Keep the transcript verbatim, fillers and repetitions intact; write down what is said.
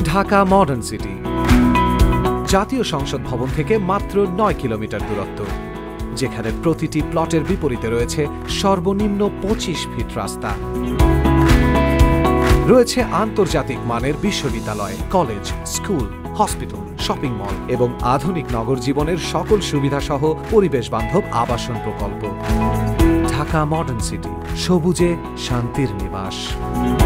Dhaka modern city, জাতীয় সংসদ ভবন থেকে মাত্র নয় কিলোমিটার দূরত্ব, যেখানে প্রতিটি প্লটের বিপরীতে রয়েছে সর্বনিম্ন পঁচিশ ফিট রাস্তা। রয়েছে আন্তর্জাতিক মানের বিশ্ববিদ্যালয়, college, school, hospital, shopping mall এবং আধুনিক নগর জীবনের সকল সুবিধা সহ পরিবেশ বান্ধব আবাসন প্রকল্প। ঢাকা মডার্ন সিটি, সবুজে শান্তির নিবাস।